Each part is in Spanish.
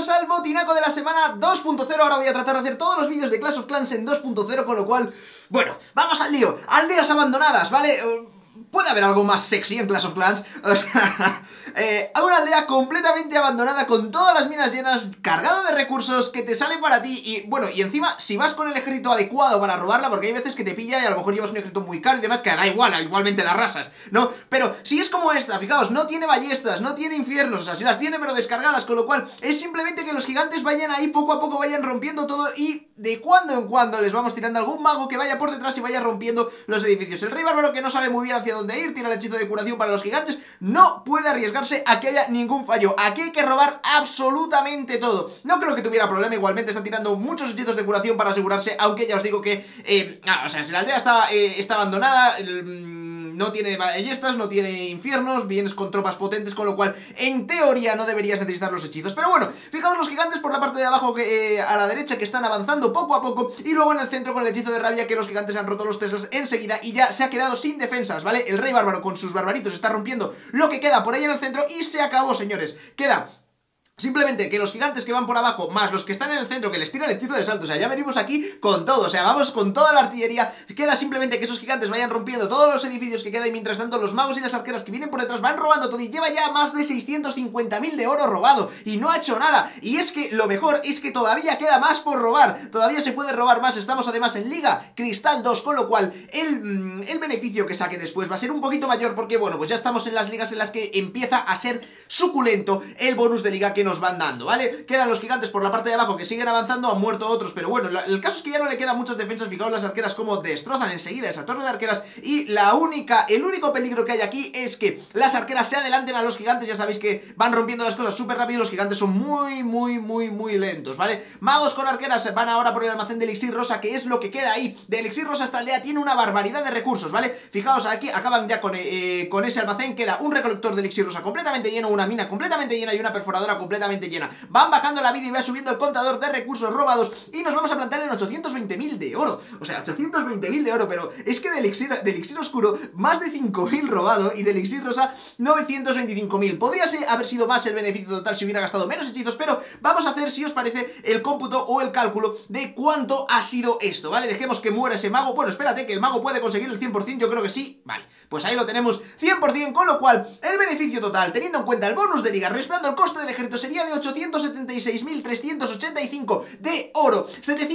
bienvenidos al botinaco de la semana 2.0. Ahora voy a tratar de hacer todos los vídeos de Clash of Clans en 2.0, con lo cual, bueno, vamos al lío. Aldeas abandonadas, ¿vale? ¿Puede haber algo más sexy en Clash of Clans? O sea, una aldea completamente abandonada con todas las minas llenas, cargada de recursos que te salen para ti y, bueno, y encima, si vas con el ejército adecuado para robarla, porque hay veces que te pilla y a lo mejor llevas un ejército muy caro y demás, que da igual, igualmente las rasas, ¿no? Pero si es como esta, fijaos, no tiene ballestas, no tiene infiernos, o sea, sí las tiene pero descargadas, con lo cual es simplemente que los gigantes vayan ahí poco a poco, vayan rompiendo todo y de cuando en cuando les vamos tirando algún mago que vaya por detrás y vaya rompiendo los edificios. El rey bárbaro, que no sabe muy bien hacia dónde ir, tira el hechizo de curación para los gigantes, no puede arriesgarse a que haya ningún fallo. Aquí hay que robar absolutamente todo. No creo que tuviera problema, igualmente está tirando muchos hechizos de curación para asegurarse, aunque ya os digo que, o sea, si la aldea está abandonada, no tiene ballestas, no tiene infiernos, vienes con tropas potentes, con lo cual en teoría no deberías necesitar los hechizos. Pero bueno, fijaos los gigantes por la parte de abajo, a la derecha, que están avanzando poco a poco, y luego en el centro con el hechizo de rabia, que los gigantes han roto los Teslas enseguida y ya se ha quedado sin defensas, ¿vale? El rey bárbaro con sus barbaritos está rompiendo lo que queda por ahí en el centro y se acabó, señores. Queda simplemente que los gigantes que van por abajo, más los que están en el centro, que les tira el hechizo de salto. O sea, ya venimos aquí con todo, o sea, vamos con toda la artillería. Queda simplemente que esos gigantes vayan rompiendo todos los edificios que quedan, y mientras tanto los magos y las arqueras que vienen por detrás van robando todo. Y lleva ya más de 650.000 de oro robado y no ha hecho nada. Y es que lo mejor es que todavía queda más por robar, todavía se puede robar más. Estamos además en Liga Cristal 2, con lo cual el beneficio que saque después va a ser un poquito mayor, porque bueno, pues ya estamos en las ligas en las que empieza a ser suculento el bonus de liga que nos van dando, ¿vale? Quedan los gigantes por la parte de abajo que siguen avanzando, han muerto otros, pero bueno, el caso es que ya no le quedan muchas defensas. Fijaos las arqueras como destrozan enseguida esa torre de arqueras, y el único peligro que hay aquí es que las arqueras se adelanten a los gigantes. Ya sabéis que van rompiendo las cosas súper rápido, los gigantes son muy lentos, ¿vale? Magos con arqueras van ahora por el almacén de elixir rosa, que es lo que queda ahí de elixir rosa. Esta aldea tiene una barbaridad de recursos, ¿vale? Fijaos, aquí acaban ya con ese almacén, queda un recolector de elixir rosa completamente lleno, una mina completamente llena y una perforadora completamente llena. Van bajando la vida y va subiendo el contador de recursos robados y nos vamos a plantar en 820.000 de oro. O sea, 820.000 de oro, pero es que de elixir oscuro más de 5.000 robado, y de elixir rosa 925.000. Podría haber sido más el beneficio total si hubiera gastado menos hechizos, pero vamos a hacer, si os parece, el cómputo o el cálculo de cuánto ha sido esto, ¿vale? Dejemos que muera ese mago. Bueno, espérate, que el mago puede conseguir el 100%, yo creo que sí. Vale, pues ahí lo tenemos, 100%, con lo cual el beneficio total, teniendo en cuenta el bonus de liga, restando el coste del ejército, sería de 876.385 de oro,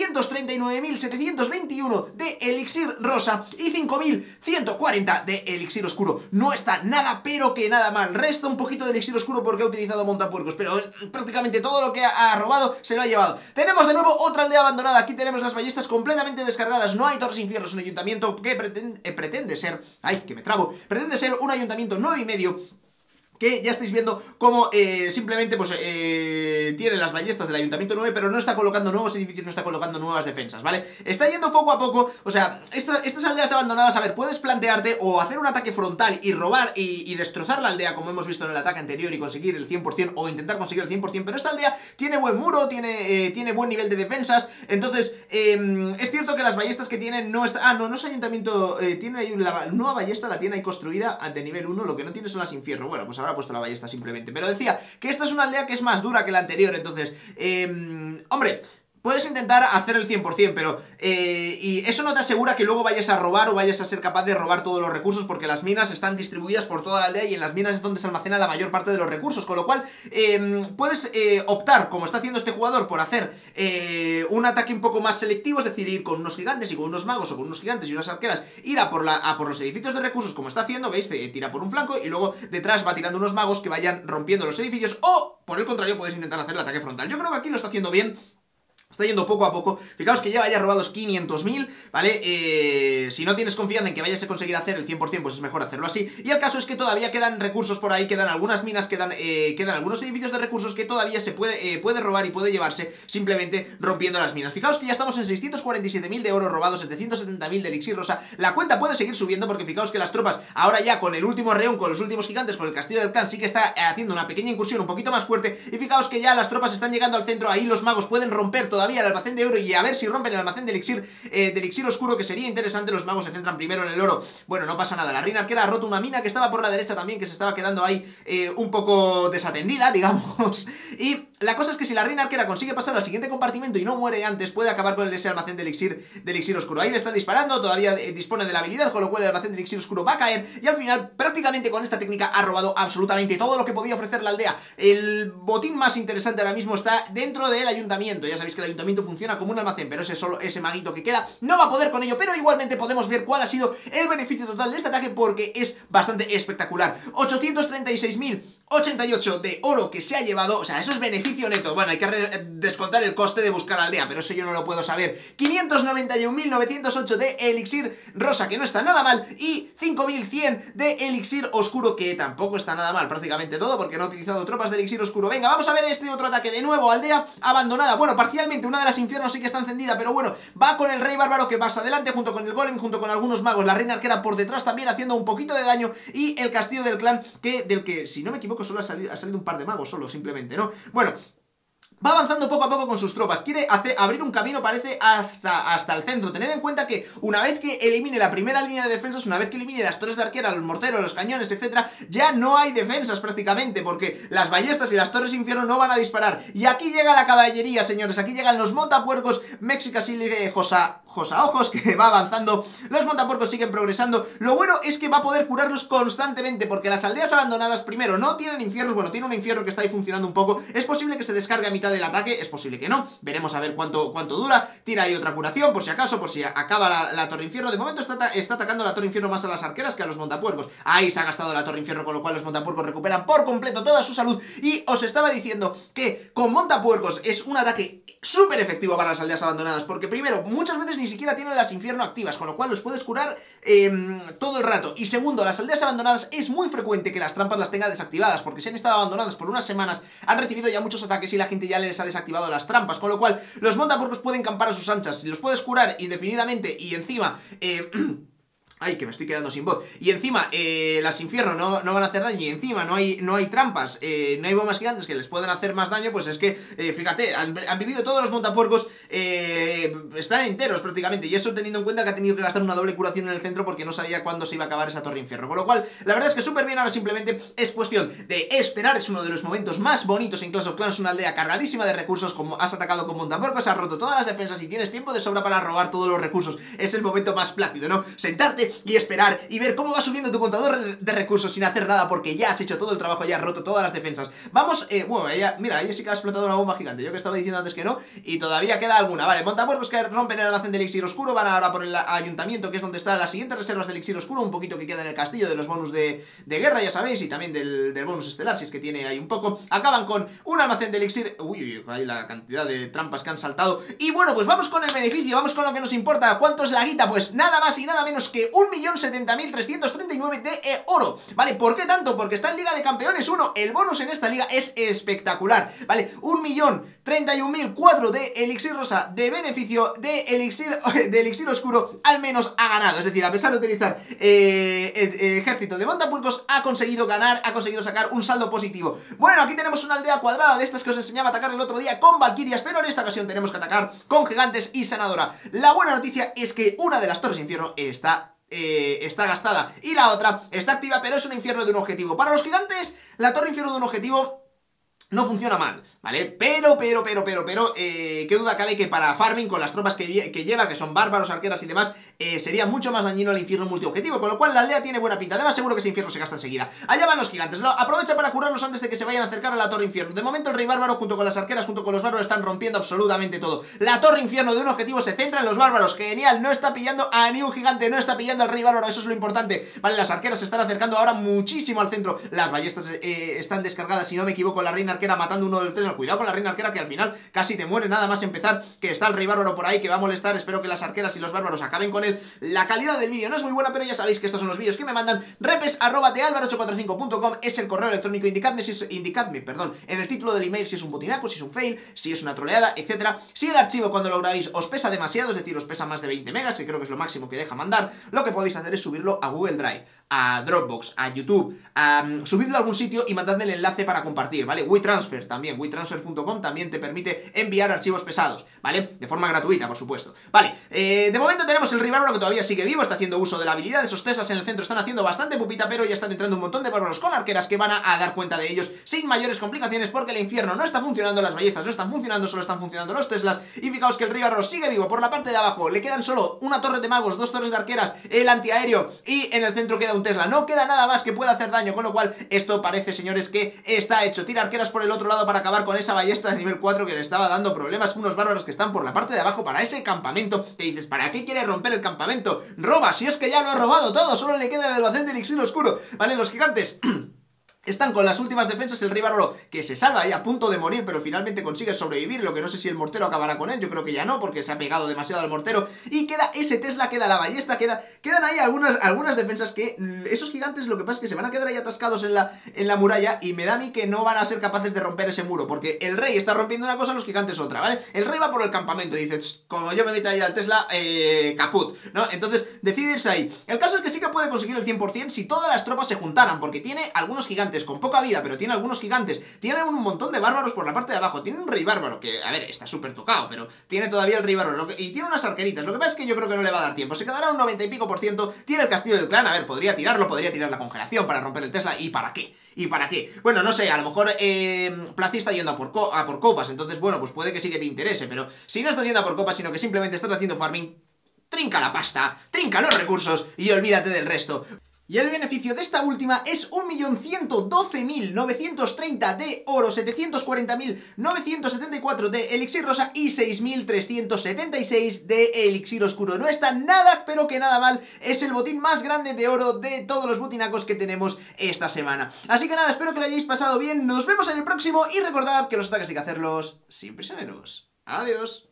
739.721 de elixir rosa y 5.140 de elixir oscuro. No está nada, pero que nada mal. Resta un poquito de elixir oscuro porque ha utilizado montapuercos, pero prácticamente todo lo que ha robado se lo ha llevado. Tenemos de nuevo otra aldea abandonada. Aquí tenemos las ballestas completamente descargadas, no hay torres infiernos, un ayuntamiento que pretende ser... ¡Ay, que me trabo! Pretende ser un ayuntamiento 9,5, que ya estáis viendo cómo simplemente pues tiene las ballestas del ayuntamiento 9, pero no está colocando nuevos edificios, no está colocando nuevas defensas, ¿vale? Está yendo poco a poco. O sea, estas aldeas abandonadas, a ver, puedes plantearte o hacer un ataque frontal y robar y destrozar la aldea, como hemos visto en el ataque anterior, y conseguir el 100%, o intentar conseguir el 100%, pero esta aldea tiene buen muro, tiene buen nivel de defensas. Entonces, es cierto que las ballestas que tienen no está... no es ayuntamiento, tiene ahí la nueva ballesta, la tiene ahí construida de nivel 1, lo que no tiene son las infierno. Bueno, pues ahora ha puesto la ballesta simplemente, pero decía que esta es una aldea que es más dura que la anterior. Entonces, hombre, puedes intentar hacer el 100%, pero y eso no te asegura que luego vayas a robar o vayas a ser capaz de robar todos los recursos, porque las minas están distribuidas por toda la aldea y en las minas es donde se almacena la mayor parte de los recursos, con lo cual puedes optar, como está haciendo este jugador, por hacer un ataque un poco más selectivo, es decir, ir con unos gigantes y con unos magos, o con unos gigantes y unas arqueras, ir a por los edificios de recursos, como está haciendo, ¿veis? Tira por un flanco y luego detrás va tirando unos magos que vayan rompiendo los edificios, o por el contrario puedes intentar hacer el ataque frontal. Yo creo que aquí lo está haciendo bien. Está yendo poco a poco. Fijaos que lleva ya robados 500.000, ¿vale? Si no tienes confianza en que vayas a conseguir hacer el 100%, pues es mejor hacerlo así. Y el caso es que todavía quedan recursos por ahí, quedan algunas minas, quedan algunos edificios de recursos que todavía se puede robar y puede llevarse simplemente rompiendo las minas. Fijaos que ya estamos en 647.000 de oro robados, 770.000 de elixir rosa. La cuenta puede seguir subiendo porque fijaos que las tropas, ahora ya con el último reón, con los últimos gigantes, con el castillo del clan, sí que está haciendo una pequeña incursión un poquito más fuerte. Y fijaos que ya las tropas están llegando al centro, ahí los magos pueden romper todavía todavía el almacén de oro y a ver si rompen el almacén de elixir oscuro, que sería interesante. Los magos se centran primero en el oro. Bueno, no pasa nada, la reina arquera ha roto una mina que estaba por la derecha también, que se estaba quedando ahí un poco desatendida, digamos. Y la cosa es que si la reina arquera consigue pasar al siguiente compartimento y no muere antes, puede acabar con ese almacén de elixir oscuro. Ahí le está disparando, todavía dispone de la habilidad, con lo cual el almacén de elixir oscuro va a caer, y al final, prácticamente con esta técnica, ha robado absolutamente todo lo que podía ofrecer la aldea. El botín más interesante ahora mismo está dentro del ayuntamiento. Ya sabéis que el ayuntamiento funciona como un almacén, pero ese maguito que queda no va a poder con ello, pero igualmente podemos ver cuál ha sido el beneficio total de este ataque, porque es bastante espectacular. 836.088 de oro que se ha llevado, o sea, eso es beneficio neto. Bueno, hay que descontar el coste de buscar aldea, pero eso yo no lo puedo saber. 591.908 de elixir rosa, que no está nada mal, y 5.100 de elixir oscuro, que tampoco está nada mal, prácticamente todo, porque no ha utilizado tropas de elixir oscuro. Venga, vamos a ver este otro ataque de nuevo, aldea abandonada. Bueno, parcialmente una de las infiernos sí que está encendida, pero bueno, va con el rey bárbaro que pasa adelante junto con el golem, junto con algunos magos, la reina arquera por detrás también haciendo un poquito de daño, y el castillo del clan, del que, si no me equivoco, solo ha salido un par de magos, solo, simplemente, ¿no? Bueno, va avanzando poco a poco con sus tropas, quiere abrir un camino, parece, hasta el centro. Tened en cuenta que una vez que elimine la primera línea de defensas, una vez que elimine las torres de arquera, los morteros, los cañones, etcétera, ya no hay defensas prácticamente, porque las ballestas y las torres infierno no van a disparar. Y aquí llega la caballería, señores, aquí llegan los montapuercos, Mexicas y Josaojos, que va avanzando. Los montapuercos siguen progresando. Lo bueno es que va a poder curarlos constantemente, porque las aldeas abandonadas, primero, no tienen infiernos. Bueno, tiene un infierno que está ahí funcionando un poco. Es posible que se descargue a mitad del ataque, es posible que no. Veremos a ver cuánto dura. Tira ahí otra curación, por si acaso, por si acaba la torre infierno. De momento está atacando la torre infierno más a las arqueras que a los montapuercos. Ahí se ha gastado la torre infierno, con lo cual los montapuercos recuperan por completo toda su salud. Y os estaba diciendo que con montapuercos es un ataque súper efectivo para las aldeas abandonadas, porque primero, muchas veces ni siquiera tienen las infierno activas, con lo cual los puedes curar todo el rato. Y segundo, las aldeas abandonadas es muy frecuente que las trampas las tenga desactivadas, porque si han estado abandonadas por unas semanas, han recibido ya muchos ataques y la gente ya les ha desactivado las trampas, con lo cual los montapuercos pueden campar a sus anchas. Si los puedes curar indefinidamente y encima ay, que me estoy quedando sin voz. Y encima, las infiernos no van a hacer daño. Y encima no hay trampas, no hay bombas gigantes que les puedan hacer más daño. Pues es que, fíjate, han vivido todos los montapuercos, están enteros prácticamente. Y eso teniendo en cuenta que ha tenido que gastar una doble curación en el centro, porque no sabía cuándo se iba a acabar esa torre infierno. Con lo cual, la verdad es que súper bien. Ahora simplemente es cuestión de esperar. Es uno de los momentos más bonitos en Clash of Clans. Una aldea cargadísima de recursos. Como has atacado con montapuercos, has roto todas las defensas y tienes tiempo de sobra para robar todos los recursos. Es el momento más plácido, ¿no? Sentarte y esperar y ver cómo va subiendo tu contador de recursos sin hacer nada, porque ya has hecho todo el trabajo, ya has roto todas las defensas. Vamos, bueno, ella sí que ha explotado una bomba gigante. Yo que estaba diciendo antes que no, y todavía queda alguna. Vale, montapuercos que rompen el almacén de elixir oscuro, van ahora por el ayuntamiento, que es donde están las siguientes reservas de elixir oscuro, un poquito que queda en el castillo de los bonus de guerra, ya sabéis, y también del bonus estelar, si es que tiene ahí un poco. Acaban con un almacén de elixir. Uy, hay la cantidad de trampas que han saltado. Y bueno, pues vamos con el beneficio, vamos con lo que nos importa. ¿Cuánto es la guita? Pues nada más y nada menos que 1.070.339 de oro. ¿Vale? ¿Por qué tanto? Porque está en Liga de Campeones 1. El bonus en esta liga es espectacular. ¿Vale? 1.031.004 de elixir rosa de beneficio de elixir oscuro, al menos ha ganado. Es decir, a pesar de utilizar ejército de montapuercos, ha conseguido ganar, ha conseguido sacar un saldo positivo. Bueno, aquí tenemos una aldea cuadrada de estas que os enseñaba a atacar el otro día con valquirias, pero en esta ocasión tenemos que atacar con gigantes y sanadora. La buena noticia es que una de las torres infierno está gastada y la otra está activa, pero es un infierno de un objetivo. Para los gigantes, la torre infierno de un objetivo no funciona mal, ¿vale? Pero, qué duda cabe que para farming, con las tropas que lleva, que son bárbaros, arqueras y demás, sería mucho más dañino el infierno multiobjetivo, con lo cual la aldea tiene buena pinta. Además, seguro que ese infierno se gasta enseguida. Allá van los gigantes, ¿no? Aprovecha para curarlos antes de que se vayan a acercar a la torre infierno. De momento el rey bárbaro junto con las arqueras, junto con los bárbaros, están rompiendo absolutamente todo. La torre infierno de un objetivo se centra en los bárbaros, genial, no está pillando a ni un gigante, no está pillando al rey bárbaro, eso es lo importante. Vale, las arqueras se están acercando ahora muchísimo al centro. Las ballestas están descargadas, si no me equivoco, la reina arquera matando uno del tres. Cuidado con la reina arquera, que al final casi te muere nada más empezar, que está el rey bárbaro por ahí que va a molestar. Espero que las arqueras y los bárbaros acaben con él. La calidad del vídeo no es muy buena, pero ya sabéis que estos son los vídeos que me mandan. repes@tealvaro845.com es el correo electrónico. Indicadme en el título del email si es un botinaco, si es un fail, si es una troleada, etcétera. Si el archivo cuando lo grabéis os pesa demasiado, es decir, os pesa más de 20 megas, que creo que es lo máximo que deja mandar, lo que podéis hacer es subirlo a Google Drive, a Dropbox, a YouTube, subidlo a algún sitio y mandadme el enlace para compartir, ¿vale? WeTransfer también, WeTransfer.com también te permite enviar archivos pesados, ¿vale? De forma gratuita, por supuesto. Vale, de momento tenemos el Rey Bárbaro que todavía sigue vivo, está haciendo uso de la habilidad, esos Teslas en el centro están haciendo bastante pupita, pero ya están entrando un montón de bárbaros con arqueras que van a dar cuenta de ellos sin mayores complicaciones, porque el infierno no está funcionando, las ballestas no están funcionando, solo están funcionando los Teslas, y fijaos que el Rey Bárbaro sigue vivo por la parte de abajo, le quedan solo una torre de magos, 2 torres de arqueras, el antiaéreo, y en el centro queda un Tesla, no queda nada más que pueda hacer daño, con lo cual esto parece, señores, que está hecho. Tira arqueras por el otro lado para acabar con esa ballesta de nivel 4 que le estaba dando problemas, unos bárbaros que están por la parte de abajo para ese campamento. Te dices, ¿para qué quiere romper el campamento? Roba, si es que ya lo ha robado todo, solo le queda el almacén de elixir oscuro. Vale, los gigantes están con las últimas defensas, el Rey Bárbaro que se salva ahí a punto de morir, pero finalmente consigue sobrevivir, lo que no sé si el mortero acabará con él, yo creo que ya no, porque se ha pegado demasiado al mortero, y queda ese Tesla, queda la ballesta, quedan ahí algunas defensas que esos gigantes lo que pasa es que se van a quedar ahí atascados en la muralla, y me da a mí que no van a ser capaces de romper ese muro, porque el rey está rompiendo una cosa, los gigantes otra, ¿vale? El rey va por el campamento y dice, como yo me meto ahí al Tesla, caput, ¿no? Entonces decide irse ahí. El caso es que sí que puede conseguir el 100% si todas las tropas se juntaran, porque tiene algunos gigantes con poca vida, pero tiene algunos gigantes, tiene un montón de bárbaros por la parte de abajo, tiene un Rey Bárbaro que, a ver, está súper tocado, pero tiene todavía el Rey Bárbaro, y tiene unas arqueritas, lo que pasa es que yo creo que no le va a dar tiempo, se quedará un 90 y pico por ciento, tiene el castillo del clan, a ver, podría tirarlo, podría tirar la congelación para romper el Tesla, ¿y para qué? ¿Y para qué? Bueno, no sé, a lo mejor Placi está yendo a por copas, entonces, bueno, pues puede que sí que te interese, pero si no estás yendo a por copas, sino que simplemente estás haciendo farming, trinca la pasta, trinca los recursos y olvídate del resto. Y el beneficio de esta última es 1.112.930 de oro, 740.974 de elixir rosa y 6.376 de elixir oscuro. No está nada, pero que nada mal, es el botín más grande de oro de todos los botinacos que tenemos esta semana. Así que nada, espero que lo hayáis pasado bien, nos vemos en el próximo y recordad que los ataques hay que hacerlos sin prisioneros. Adiós.